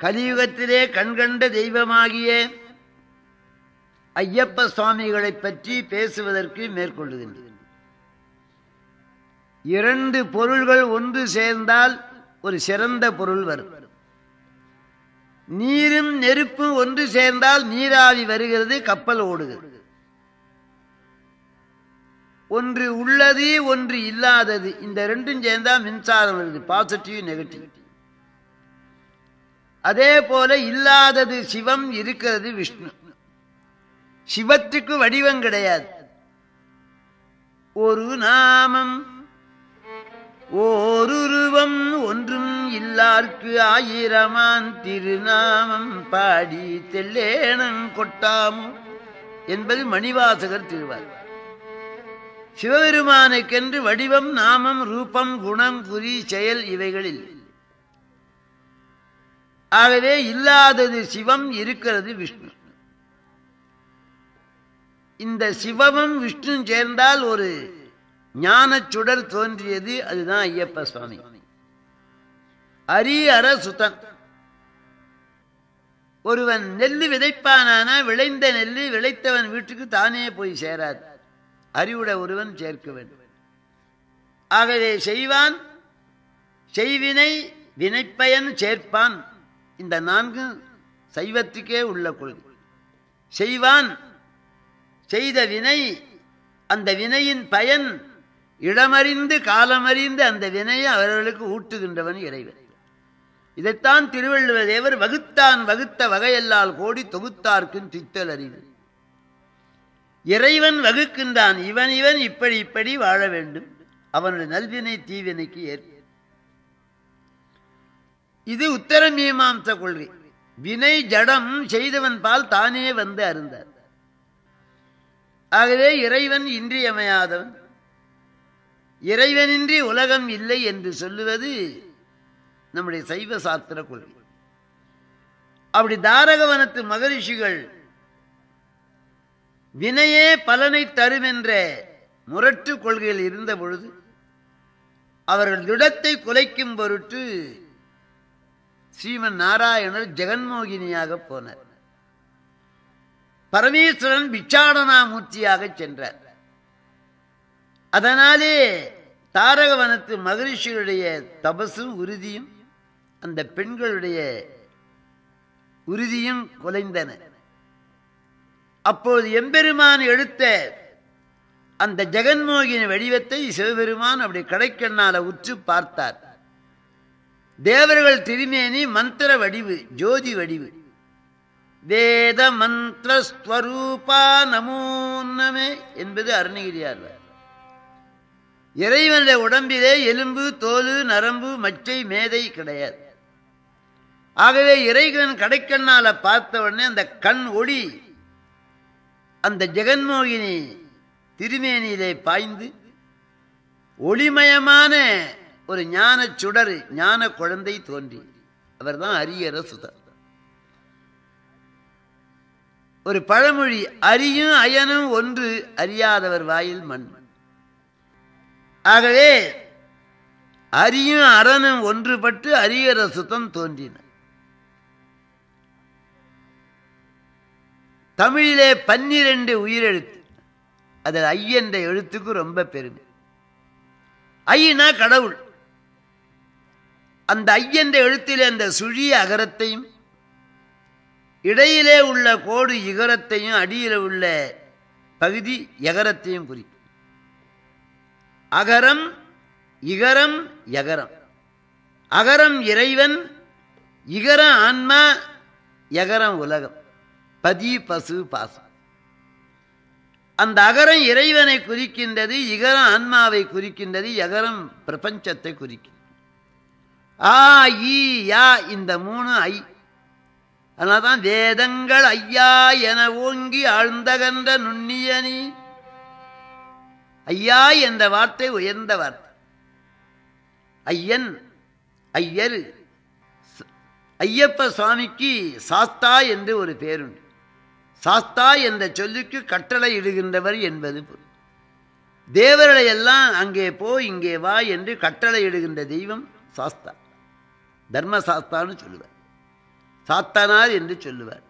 கலியுகத்திலே கண்கண்ட தெய்வமாகிய ஐயப்ப சுவாமிகளை பற்றி பேசுவதற்கு மேற்கொள்ளுகின்றது. இரண்டு பொருள்கள் ஒன்று சேர்ந்தால் ஒரு சிறந்த பொருள் வரும். நீரும் நெருப்பும் ஒன்று சேர்ந்தால் நீராவி வருகிறது, கப்பல் ஓடுகிறது. ஒன்று உள்ளது, ஒன்று இல்லாதது, இந்த ரெண்டும் சேர்ந்தால் மின்சாரம் வருது, பாசிட்டிவ் நெகட்டிவ். அதே போல இல்லாதது சிவம், இருக்கிறது விஷ்ணு. சிவத்துக்கு வடிவம் கிடையாது. ஒரு நாமம் ஓருருவம் ஒன்றும் இல்லார்க்கு ஆயிரமான் திருநாமம் பாடி தெல்லேனம் கொட்டாமோ என்பது மணிவாசகர் திருவார். சிவபெருமானுக்கென்று வடிவம், நாமம், ரூபம், குணம், குறி, செயல் இவைகளில். ஆகவே இல்லாதது சிவம், இருக்கிறது விஷ்ணு. இந்த சிவமும் விஷ்ணு சேர்ந்தால் ஒரு ஞான சுடர் தோன்றியது. அதுதான் ஐயப்ப சுவாமி. அரியர சுதன். ஒருவன் நெல்லு விதைப்பானான விளைந்த நெல்லு விளைத்தவன் வீட்டுக்கு தானே போய் சேராது, அறிவுட ஒருவன் சேர்க்க வேண்டும். ஆகவே செய்வான், செய்வினை, வினைப்பயன் சேர்ப்பான். இந்த நான்கு சைவத்துக்கே உள்ள கொள்கை. செய்வான், செய்த வினை, அந்த வினையின் பயன் இடமறிந்து காலமறிந்து அந்த வினையை அவர்களுக்கு ஊட்டுகின்றவன் இறைவன். இதைத்தான் திருவள்ளுவ தேவர் வகுத்தான் வகுத்த வகையல்லால் கோடி தொகுத்தார்க்கும் தித்தல் அறிவு. இறைவன் வகுக்கின்றான், இவன் இவன் இப்படி இப்படி வாழ வேண்டும், அவனுடைய நல்வினை தீவினைக்கு ஏற்ப. இது உத்தர மீமாம்ச கொள்கை. வினை ஜடம், செய்தவன் பால் தானே வந்து அருந்தார். ஆகவே இறைவன் இன்றியமையாதவன். இறைவனின்றி உலகம் இல்லை என்று சொல்லுவது நம்முடைய சைவ சாஸ்திர கொள்கை. அப்படி தாரகவனத்து மகரிஷிகள் வினையே பலனை தரும் என்ற முரட்டு கொள்கையில் இருந்த பொழுது அவர்கள் திடத்தை குலைக்கும் பொருட்டு ஸ்ரீமன் நாராயணர் ஜெகன்மோகினியாக போனார். பரமேஸ்வரன் பிச்சாடனாமூர்த்தியாக சென்றார். அதனாலே தாரகவனத்து மகரிஷியுடைய தபசும் உறுதியும் அந்த பெண்களுடைய உறுதியும் குலைந்தன. அப்போது எம்பெருமான் எடுத்த அந்த ஜெகன்மோகினி வடிவத்தை சிவபெருமான் அப்படி கடைக்கண்ணால உற்று பார்த்தார். தேவர்கள் திருமேனி மந்திர வடிவு, ஜோதி வடிவு. வேத மந்திர ஸ்வரூபா நமோ நமே என்பது அருணகிரியார். இறைவனுடைய உடம்பிலே எலும்பு, தோல், நரம்பு, மச்சை, மேதை கிடையாது. ஆகவே இறைவன் கடைக்கண்ணால பார்த்த உடனே அந்த கண் ஒளி அந்த ஜெகன்மோகினி திருமேனியிலே பாய்ந்து ஒளிமயமான ஒரு ஞான சுடர், ஞான குழந்தை தோன்றி. அவர்தான் அரியர சுதர். ஒரு பழமொழி, அரியும் அயனும் ஒன்று, அறியாதவர் வாயில் மண். ஆகவே அரியும் அரணும் ஒன்றுபட்டு அரியர சுதம் தோன்றின. தமிழிலே 12 உயிரெழுத்து. அதில் ஐ என்ற எழுத்துக்கு ரொம்ப பெருமை. ஐனா கடவுள். அந்த ஐ என்ற எழுத்திலே அந்த சுழி அகரத்தையும் இடையிலே உள்ள கோடு இகரத்தையும் அடியில் உள்ள பகுதி எகரத்தையும் குறிக்கும். அகரம், இகரம், யகரம். அகரம் இறைவன், இகரம் ஆன்மா, யகரம் உலகம், பதி, பசு, பாசம். அந்த அகரம் இறைவனை குறிக்கின்றது, இகரம் ஆன்மாவை குறிக்கின்றது, யகரம் பிரபஞ்சத்தை குறிக்கின்றது. ஆ, ஈ, யா, இந்த 3 ஐ. அதனால்தான் வேதங்கள் ஐயா என ஓங்கி ஆழ்ந்தகன்ற நுண்ணியனி. ஐயா என்ற வார்த்தை உயர்ந்த வார்த்தை. ஐயன், ஐயர். ஐயப்ப சுவாமிக்கு சாஸ்தா என்று ஒரு பேருண்டு. சாஸ்தா என்ற சொல்லுக்கு கட்டளை இடுகின்றவர் என்பது பொருள். தேவர்களை எல்லாம் அங்கே போ இங்கே வா என்று கட்டளை இடுகின்ற தெய்வம் சாஸ்தா, தர்மசாஸ்தான்னு சொல்லுவார். சாத்தனார் என்று சொல்லுவார்.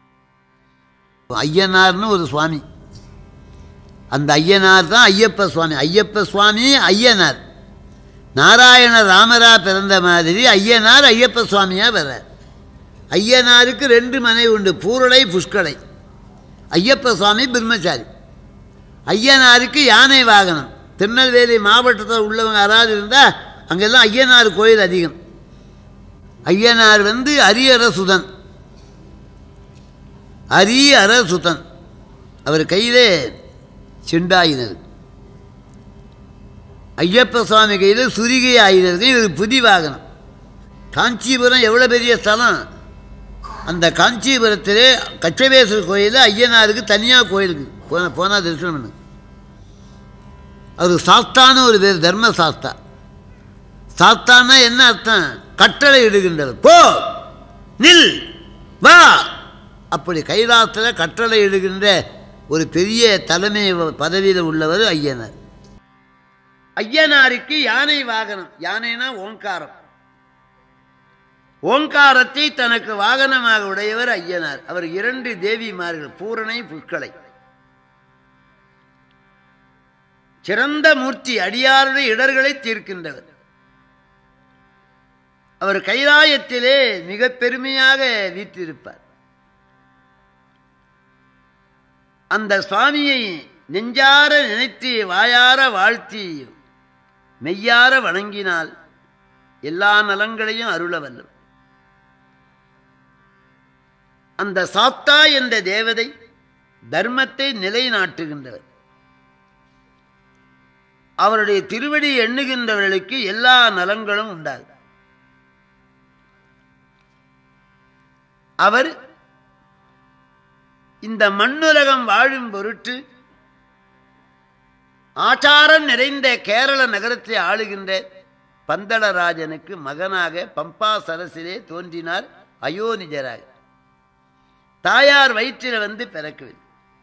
ஐயனார்னு ஒரு சுவாமி, அந்த ஐயனார் தான் ஐயப்ப சுவாமி. ஐயப்ப சுவாமி ஐயனார், நாராயண ராமரா பிறந்த மாதிரி ஐயனார் ஐயப்ப சுவாமியாக வர்றார். ஐயனாருக்கு 2 மனைவி உண்டு, பூரடை புஷ்கடை. ஐயப்ப சுவாமி பிரம்மச்சாரி. ஐயனாருக்கு யானை வாகனம். திருநெல்வேலி மாவட்டத்தில் உள்ளவங்க யாராவது இருந்தால் அங்கெல்லாம் ஐயனார் கோயில் அதிகம். ஐயனார் அரியரசுதன், அரியரசுதன். அவர் கையிலே செண்டாயினர், ஐயப்ப சுவாமி கையில் சுரிகை ஆயுதம். இவர் புதி வாகனம். காஞ்சிபுரம் எவ்வளோ பெரிய ஸ்தலம். அந்த காஞ்சிபுரத்திலே கச்சபேஸ்வரர் கோயிலில் ஐயனாருக்கு தனியாக கோயிலுக்கு போனால் தரிசனம் பண்ணு. அவர் சாஸ்தான்னு ஒரு பேர், தர்ம சாஸ்தா. சாஸ்தான்னா என்ன அர்த்தம்? கட்டளை இடுகின்றவர். போ, நில், வா. அப்படி கைலாசத்தில் கட்டளை இடுகின்ற ஒரு பெரிய தலைமை பதவியில் உள்ளவர் ஐயனார். ஐயனாருக்கு யானை வாகனம். யானைனா ஓங்காரம். ஓங்காரத்தை தனக்கு வாகனமாக உடையவர் ஐயனார். அவர் 2 தேவிமார்கள், பூரணை புஷ்கலை. சிறந்த மூர்த்தி, அடியாருடைய இடர்களை தீர்க்கின்றவர். அவர் கைலாயத்திலே மிக பெருமையாக வீற்றிருப்பார். அந்த சுவாமியை நெஞ்சார நினைத்து வாயார வாழ்த்தி மெய்யார வணங்கினால் எல்லா நலங்களையும் அருள வல்லவர். அந்த சாத்தா என்ற தேவதை தர்மத்தை நிலைநாட்டுகின்றவர். அவருடைய திருவடி எண்ணுகின்றவர்களுக்கு எல்லா நலங்களும் உண்டாகும். அவர் இந்த மண்ணுலகம் வாழும் பொருட்டு ஆச்சாரம் நிறைந்த கேரள நகரத்தை ஆளுகின்ற பந்தளராஜனுக்கு மகனாக பம்பா சரசிலே தோன்றினார் அயோனிஜராக. தாயார் வயிற்றில் பிறக்கவில்லை.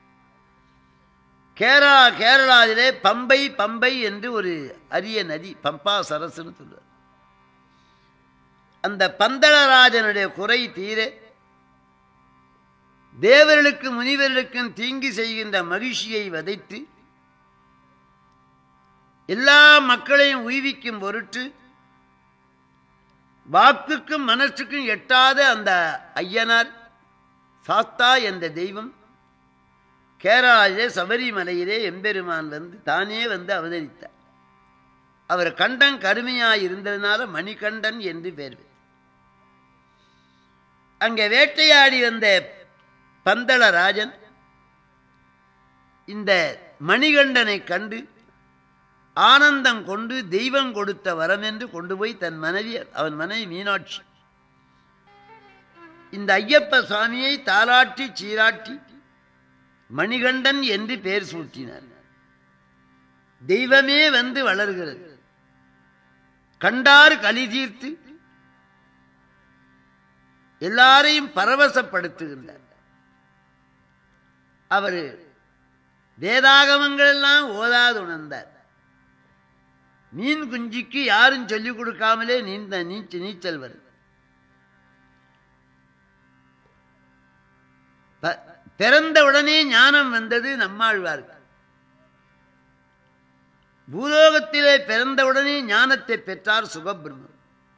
கேரளாவிலே பம்பை பம்பை என்று ஒரு அரிய நதி, பம்பா சரசுன்னு சொல்லுவார். அந்த பந்தளராஜனுடைய குறை தீர தேவர்களுக்கு முனிவர்களுக்கும் தீங்கு செய்கின்ற மகிழ்ச்சியை வதைத்து எல்லா மக்களையும் உய்விக்கும் பொருட்டு வாக்குக்கும் மனசுக்கும் எட்டாத அந்த ஐயனார் சாஸ்தா என்ற தெய்வம் கேரளாவிலே சபரிமலையிலே எம்பெருமான் தானே அவதரித்தார். அவர் கண்டன் கருமையாய் இருந்ததுனால மணிகண்டன் என்று பெயர். அங்கே வேட்டையாடி வந்த பந்தளராஜன் இந்த மணிகண்டனை கண்டு ஆனந்தம் கொண்டு தெய்வம் கொடுத்த வரம் என்று கொண்டு போய் தன் மனைவி, அவன் மனைவி மீனாட்சி, இந்த ஐயப்ப சுவாமியை தாலாட்டி சீராட்டி மணிகண்டன் என்று பெயர் சூட்டினார். தெய்வமே வளர்கிறது. கண்டார் களி தீர்த்து எல்லாரையும் பரவசப்படுத்துகின்றார். அவர் வேதாகமங்கள் எல்லாம் ஓதாது உணர்ந்தார். மீன் குஞ்சிக்கு யாரும் சொல்லிக் கொடுக்காமலே நீச்சல் வருது. பிறந்தவுடனே ஞானம் வந்தது நம்மாழ்வாருக்கு. பூலோகத்திலே பிறந்தவுடனே ஞானத்தை பெற்றார் சுகபிரம்மர்.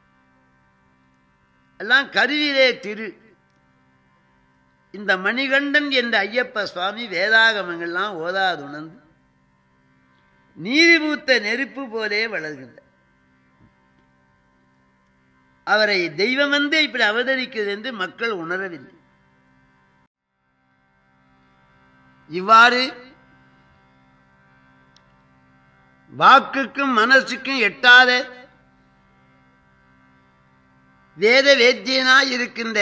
எல்லாம் கருவிலே திரு. இந்த மணிகண்டன் என்ற ஐயப்ப சுவாமி வேதாகமங்கள்லாம் ஓதாது உணர்ந்து நீரிபூத்த நெருப்பு போலே வளர்கின்ற அவரை தெய்வம் இப்படி அவதரிக்கிறது என்று மக்கள் உணரவில்லை. இவ்வாறு வாக்குக்கும் மனசுக்கும் எட்டாத வேத வேத்தியனாய் இருக்கின்ற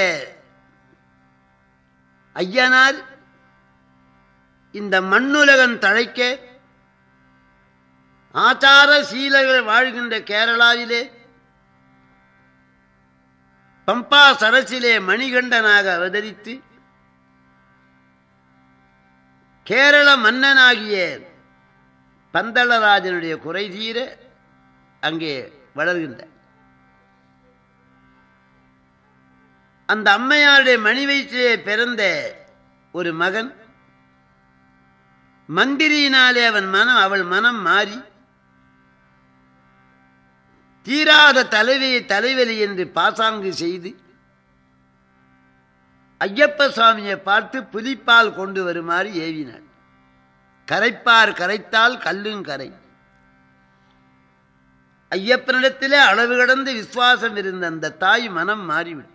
ஐயனார் இந்த மண்ணுலகம் தழைக்க ஆச்சார சீலர்கள் வாழ்கின்ற கேரளாவிலே பம்பா சரசிலே மணிகண்டனாக அவதரித்து கேரள மன்னனாகிய பந்தளராஜனுடைய குறை தீர அங்கே வளர்கின்ற அந்த அம்மையாருடைய மணி வயிற்றிலே பிறந்த ஒரு மகன், மந்திரியினாலே அவள் மனம் மாறி தீராத தலைவலி என்று பாசாங்கு செய்து ஐயப்ப சுவாமியை பார்த்து புலிப்பால் கொண்டு வருமாறு ஏவினாள். கரைப்பார் கரைத்தால் கல்லும் கரை. ஐயப்பனிடத்திலே அளவு கடந்து விசுவாசம் இருந்த அந்த தாய் மனம் மாறிவிட்டது.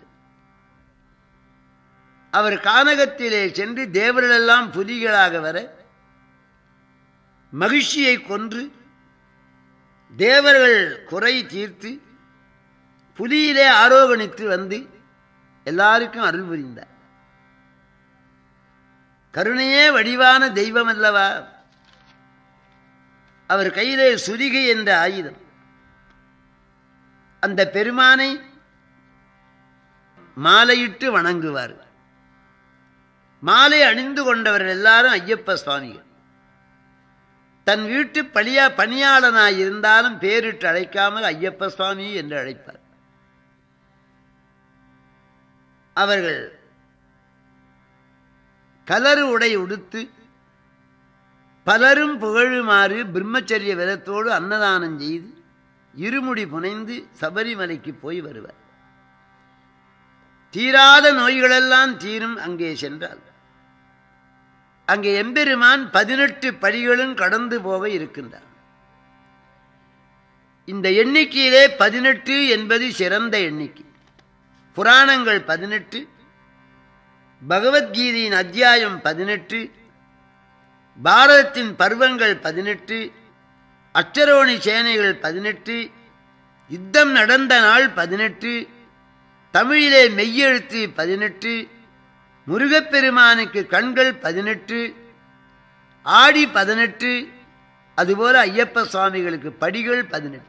அவர் கானகத்திலே சென்று தேவர்களெல்லாம் புலிகளாக வர மகிழ்ச்சியை கொன்று தேவர்கள் குறை தீர்த்து புலியிலே ஆரோகணித்து வந்து எல்லாருக்கும் அருள் புரிந்தார். கருணையே வடிவான தெய்வம் அல்லவா. அவர் கையிலே சுரிகை என்ற ஆயுதம். அந்த பெருமானை மாலையிட்டு வணங்குவார். மாலை அணிந்து கொண்டவர்கள் எல்லாரும் ஐயப்ப சுவாமிகள். தன் வீட்டு பணியாளனாய் இருந்தாலும் பேரிட்டு அழைக்காமல் ஐயப்ப சுவாமி என்று அழைப்பார். அவர்கள் கலரு உடை உடுத்து பலரும் புகழுமாறு பிரம்மச்சரிய விரதத்தோடு அன்னதானம் செய்து இருமுடி புனைந்து சபரிமலைக்கு போய் வருவார். தீராத நோய்களெல்லாம் தீரும். அங்கே சென்றால் அங்கே எம்பெருமான் 18 படிகளும் கடந்து போக இருக்கின்றார். இந்த எண்ணிக்கையிலே 18 என்பது சிறந்த எண்ணிக்கை. புராணங்கள் 18, பகவத்கீதையின் அத்தியாயம் 18, பாரதத்தின் பர்வங்கள் 18, அச்சரோணி சேனைகள் 18, யுத்தம் நடந்த நாள் 18, தமிழிலே மெய்யெழுத்து 18, முருகப்பெருமானுக்கு கண்கள் 18, ஆடி 18, அதுபோல ஐயப்ப சுவாமிகளுக்கு படிகள் 18.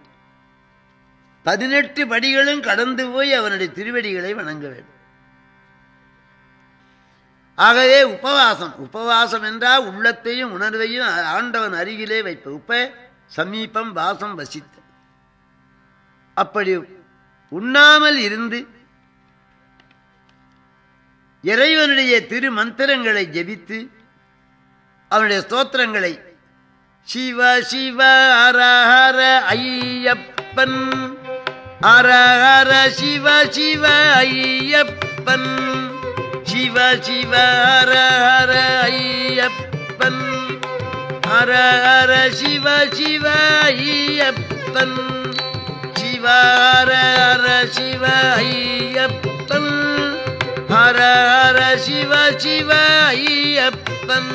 18 படிகளும் கடந்து போய் அவனுடைய திருவடிகளை வணங்க வேண்டும். ஆகவே உபவாசம் என்றால் உள்ளத்தையும் உணர்வையும் ஆண்டவன் அருகிலே வைப்ப. சமீபம் வாசம் வசித்த. அப்படி உண்ணாமல் இருந்து இறைவனுடைய திரு மந்திரங்களை ஜெபித்து அவனுடைய ஸ்தோத்திரங்களை சிவ சிவ ஹர ஹர ஐயப்பன், ஹர ஹர சிவ சிவ ஐயப்பன், சிவ சிவ ஹர ஹர ஐயப்பன், ஹர ஹர சிவ சிவ ஐயப்பன், சிவ ஹர ஹர சிவ ஐயப்பன், ஹர ஹர சிவ சிவ ஐயப்பன்.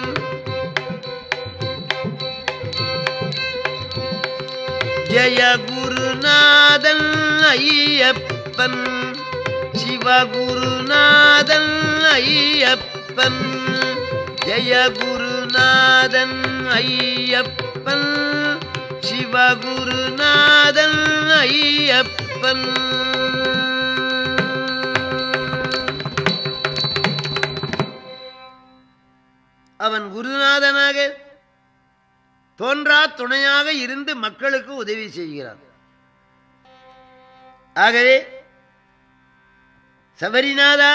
ஜய குருநாதன் ஐயப்பன், சிவகுருநாதன் ஐயப்பன், ஜய குருநாதன் ஐயப்பன், சிவகுருநாதன் ஐயப்பன். அவன் குருநாதனாக தோன்றா துணையாக இருந்து மக்களுக்கு உதவி செய்கிறான். ஆகவே சபரிநாதா,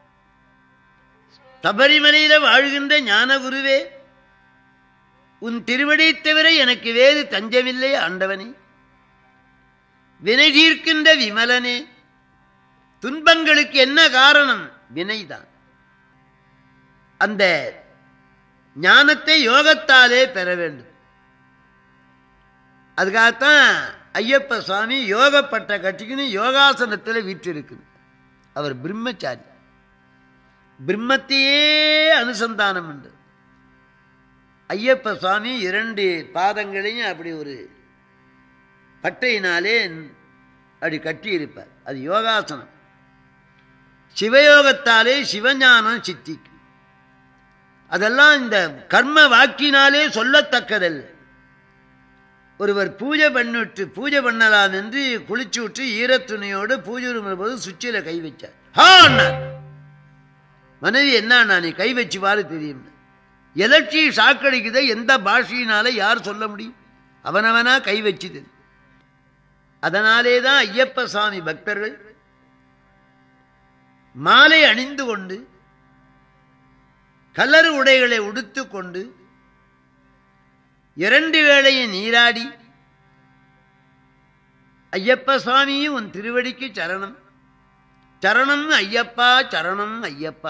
சபரிமலையில வாழ்கின்ற ஞான குருவே, உன் திருவடி தவிர எனக்கு வேறு தஞ்சமில்லை ஆண்டவனே. வினை தீர்க்கின்ற விமலனே, துன்பங்களுக்கு என்ன காரணம்? வினைதான். அந்த ஞானத்தை யோகத்தாலே பெற வேண்டும். அதுக்காகத்தான் ஐயப்ப சுவாமி யோகப்பட்ட கட்சிக்குன்னு யோகாசனத்தில் வீற்றிருக்கு. அவர் பிரம்மச்சாரி, பிரம்மத்தையே அனுசந்தானம் உண்டு. ஐயப்ப சுவாமி 2 பாதங்களையும் அப்படி ஒரு பட்டையினாலே அப்படி கட்டி இருப்பார். அது யோகாசனம். சிவயோகத்தாலே சிவஞானம் சித்திக்கும். அதெல்லாம் இந்த கர்ம வாக்கினாலே சொல்லத்தக்கதல்ல. ஒருவர் பூஜை பண்ணலாம் என்று குளிச்சு விட்டு ஈரத்துணியோடு பூஜை போது சுவிட்சில கை வச்சார். மனைவி என்ன நீ கை வச்சு பாரு தெரியும். எலர்ஜி சாக்கடிக்குதை எந்த பாஷையினால யார் சொல்ல முடியும்? அவனவனா கை வச்சுது. அதனாலேதான் ஐயப்ப சுவாமி பக்தர்கள் மாலை அணிந்து கொண்டு கலர் உடைகளை உடுத்து கொண்டு 2 வேளையும் நீராடி, ஐயப்ப சுவாமி உன் திருவடிக்கு சரணம், சரணம் ஐயப்பா, சரணம் ஐயப்பா,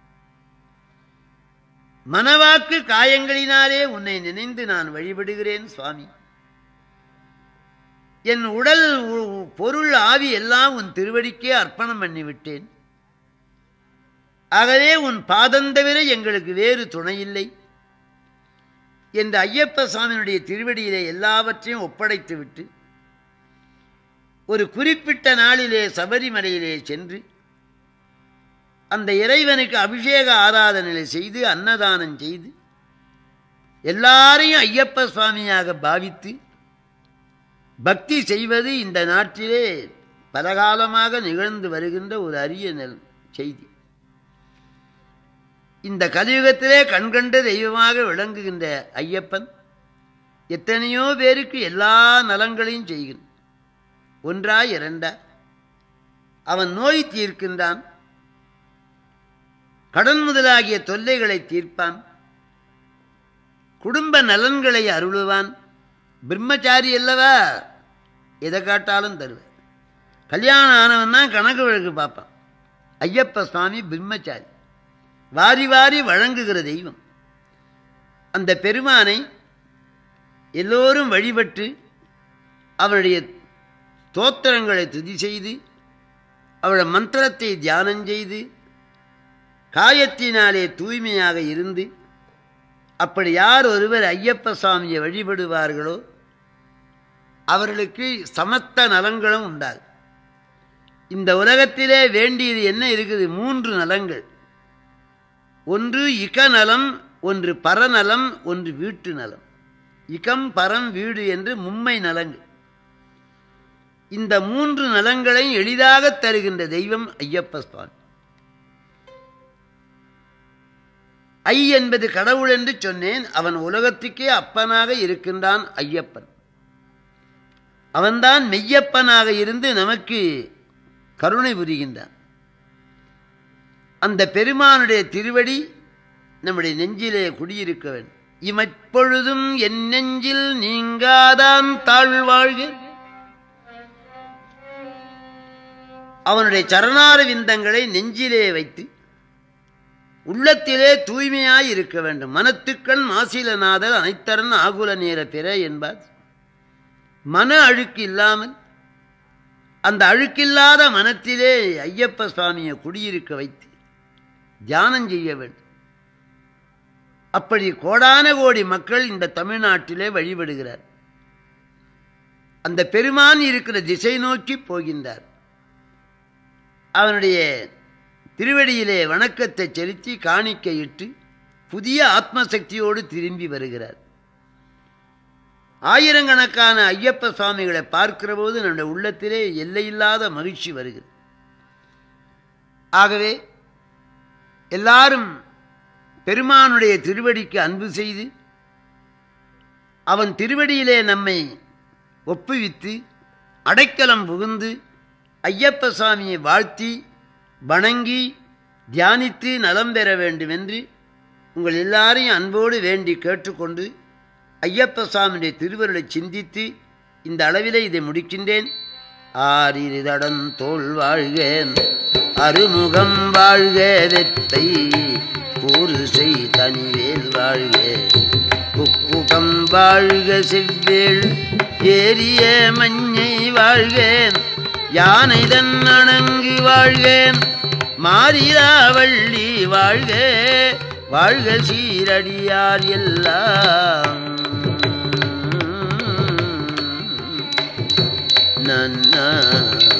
மனவாக்கு காயங்களினாலே உன்னை நினைந்து நான் வழிபடுகிறேன் சுவாமி, என் உடல் பொருள் ஆவி எல்லாம் உன் திருவடிக்கே அர்ப்பணம் பண்ணிவிட்டேன். ஆகவே உன் பாதந்தவிர எங்களுக்கு வேறு துணையில்லை என்று ஐயப்ப சுவாமியினுடைய திருவடியிலே எல்லாவற்றையும் ஒப்படைத்து விட்டு ஒரு குறிப்பிட்ட நாளிலே சபரிமலையிலே சென்று அந்த இறைவனுக்கு அபிஷேக ஆராதனை செய்து அன்னதானம் செய்து எல்லாரையும் ஐயப்ப சுவாமியாக பாவித்து பக்தி செய்வது இந்த நாட்டிலே பலகாலமாக நிகழ்ந்து வருகின்ற ஒரு அரிய செய்தி. இந்த கலியுகத்திலே கண்கண்ட தெய்வமாக விளங்குகின்ற ஐயப்பன் எத்தனையோ பேருக்கு எல்லா நலங்களையும் செய்கிறான். 1 2 அவன் நோய் தீர்க்கின்றான், கடன் முதலாகிய தொல்லைகளை தீர்ப்பான், குடும்ப நலன்களை அருளுவான். பிரம்மச்சாரி அல்லவா, எதை காட்டாலும் தருவான். கல்யாணம் ஆனவன் தான் கணக்கு வழக்கு பார்ப்பான். ஐயப்ப சுவாமி பிரம்மச்சாரி, வாரி வாரி வழங்குகிற தெய்வம். அந்த பெருமானை எல்லோரும் வழிபட்டு அவருடைய தோத்திரங்களை துதி செய்து அவருடைய மந்திரத்தை தியானம் செய்து காயத்தினாலே தூய்மையாக இருந்து அப்படி யார் ஒருவர் ஐயப்ப சுவாமியை வழிபடுவார்களோ அவர்களுக்கு சமஸ்த நலங்களும் உண்டாகும். இந்த உலகத்திலே வேண்டியது என்ன இருக்குது? 3 நலங்கள். ஒன்று இக நலம், ஒன்று பரநலம், ஒன்று வீட்டு நலம். இகம் பரம் வீடு என்று மும்மை நலங்கள். இந்த 3 நலங்களை எளிதாக தருகின்ற தெய்வம் ஐயப்ப சுவாமி. ஐ என்பது கடவுள் என்று சொன்னேன். அவன் உலகத்துக்கே அப்பனாக இருக்கின்றான் ஐயப்பன். அவன்தான் மெய்யப்பனாக இருந்து நமக்கு கருணை புரிகின்றான். அந்த பெருமானுடைய திருவடி நம்முடைய நெஞ்சிலே குடியிருக்க வேண்டும். இமைப்பொழுதும் என் நெஞ்சில் நீங்காதான் தாழ்வாழ்க. அவனுடைய சரணார விந்தங்களை நெஞ்சிலே வைத்து உள்ளத்திலே தூய்மையாய் இருக்க வேண்டும். மனத்துக்கண் மாசிலநாதர் அனைத்தரன் ஆகுல நேர பிற என்பார். மன அழுக்கு இல்லாமல் அந்த அழுக்கில்லாத மனத்திலே ஐயப்ப சுவாமியை குடியிருக்க வைத்து தியானம் செய்ய வேண்டும். அப்படி கோடான கோடி மக்கள் இந்த தமிழ்நாட்டிலே வழிபடுகிறார். அந்த பெருமான் இருக்கிற திசை நோக்கி போகின்றார். அவனுடைய திருவடியிலே வணக்கத்தை செலுத்தி காணிக்கையிட்டு புதிய ஆத்மசக்தியோடு திரும்பி வருகிறார். ஆயிரக்கணக்கான ஐயப்ப சுவாமிகளை பார்க்கிற போது நம்முடைய உள்ளத்திலே எல்லையில்லாத மகிழ்ச்சி வருகிறது. ஆகவே எல்லாரும் பெருமானுடைய திருவடிக்கு அன்பு செய்து அவன் திருவடியிலே நம்மை ஒப்புவித்து அடைக்கலம் புகுந்து ஐயப்ப சுவாமியை வாழ்த்தி வணங்கி தியானித்து நலம் பெற வேண்டும் என்று உங்கள் எல்லாரையும் அன்போடு வேண்டி கேட்டுக்கொண்டு ஐயப்ப சுவாமியுடைய திருவருளை சிந்தித்து இந்த அளவிலே இதை முடிக்கின்றேன். ஆரிதடன் தோள் வாழ்கேன் அருமுகம் வாழ்க வெத்தை கூறுசை தனிவேல் வாழ்க குக்குகம் வாழ்க செவ்வேள் ஏரிய மஞ்சை வாழ்கேன் யானைதன் அணங்கு வாழ்கேன் மாரிராவள்ளி வாழ்க வாழ்க சீரடியார் எல்லாம் நன்னா